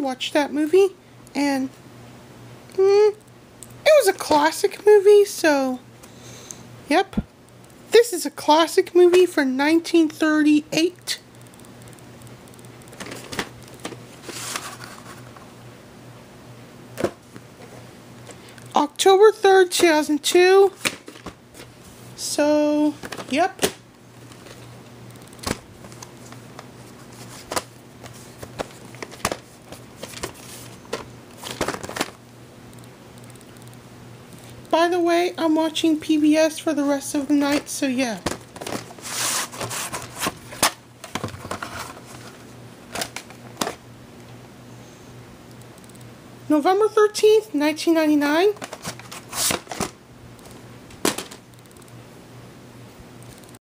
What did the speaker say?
watched that movie, and it was a classic movie, so, yep. This is a classic movie from 1938. October 3rd, 2002. So, yep. By the way, I'm watching PBS for the rest of the night, so yeah. November 13th, 1999.